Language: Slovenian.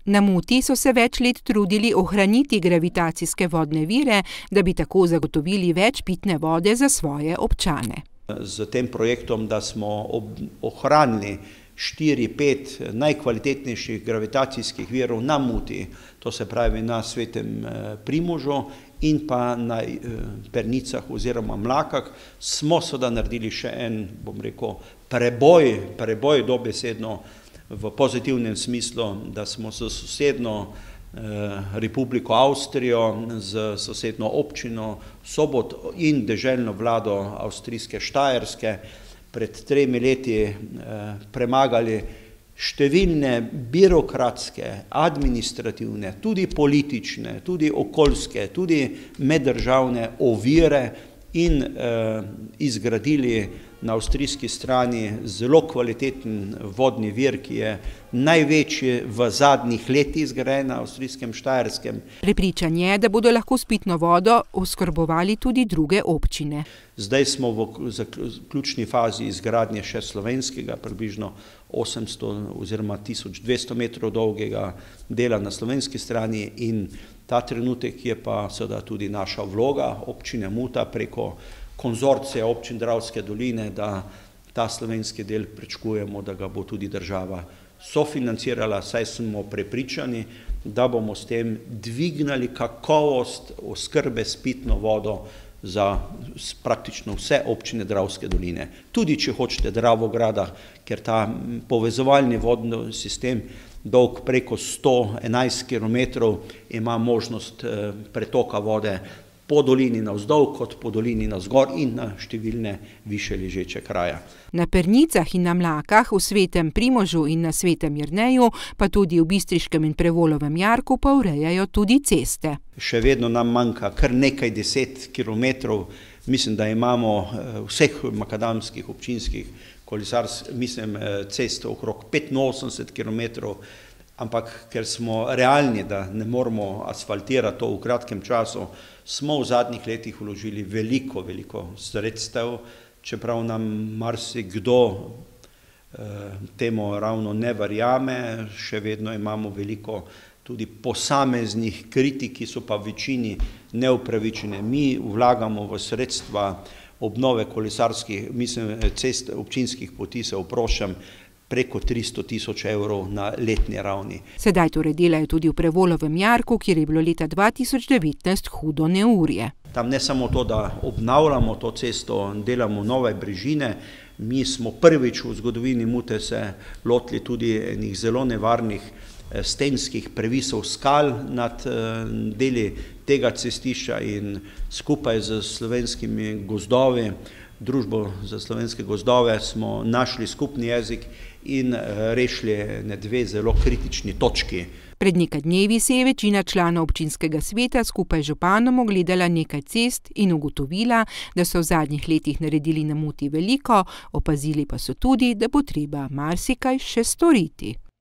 Na Muti so se več let trudili ohraniti gravitacijske vodne vire, da bi tako zagotovili več pitne vode za svoje občane. Z tem projektom, da smo ohranili 4-5 najkvalitetnejših gravitacijskih virov na Muti, to se pravi na Svetem Primožu in pa na Pernicah oziroma Mlakah, smo seveda naredili še en, bom rekel, preboj dobesedno v pozitivnem smislu, da smo s sosednjo Republiko Avstrijo, z sosednjo občino Sobot in deželno vlado avstrijske Štajerske pred 3 leti premagali številne birokratske, administrativne, tudi politične, tudi okoljske, tudi meddržavne ovire in izgradili na avstrijski strani zelo kvaliteten vodni vir, ki je največji v zadnjih letih zgrajen na avstrijskem Štajerskem. Prepričan je, da bodo lahko s pitno vodo oskrbovali tudi druge občine. Zdaj smo v zaključni fazi izgradnje še slovenskega, približno 800 oziroma 1200 metrov dolgega dela na slovenski strani in ta trenutek je pa seveda tudi naša vloga občine Muta preko konzorcija občin Dravske doline, da ta slovenski del pričakujemo, da ga bo tudi država sofinancirala, saj smo prepričani, da bomo s tem dvignili kakovost oskrbe s pitno vodo za praktično vse občine Dravske doline. Tudi če hočete Dravograda, ker ta povezovalni vodni sistem dolg preko 111 kilometrov ima možnost pretoka vode po dolini navzdol, kot po dolini navzgor in na številne više ležeče kraje. Na Pernicah in na Mlakah, v Svetem Primožu in na Svetem Jerneju, pa tudi v Bistriškem in Prevolovem jarku pa urejajo tudi ceste. Še vedno nam manjka kar nekaj 10 kilometrov, mislim, da imamo vseh makadamskih občinskih cest okrog 85 kilometrov, ampak ker smo realni, da ne moramo asfaltirati to v kratkem času, smo v zadnjih letih vložili veliko sredstev, čeprav nam marsikdo temu ravno ne verjame, še vedno imamo veliko tudi posameznih kritik, ki so pa v večini neupravičene. Mi vlagamo v sredstva obnove kolesarskih, cest občinskih poti, se oproščam, preko 300 000 evrov na letni ravni. Sedaj torej delajo tudi v Prevolovem jarku, kjer je bilo leta 2019 hudo neurje. Tam ne samo to, da obnavljamo to cesto, delamo nove brežine, mi smo prvič v zgodovini Mute se lotili tudi enih zelo nevarnih stenskih previsov skal nad deli tega cestišča in skupaj z slovenskimi gozdovi, Družbo za slovenske gozdove, smo našli skupni jezik in rešili dve zelo kritični točki. Pred nekaj dnevi se je večina članov občinskega sveta skupaj z županom ogledala nekaj cest in ugotovila, da so v zadnjih letih naredili na Muti veliko, opazili pa so tudi, da bo treba marsikaj še storiti.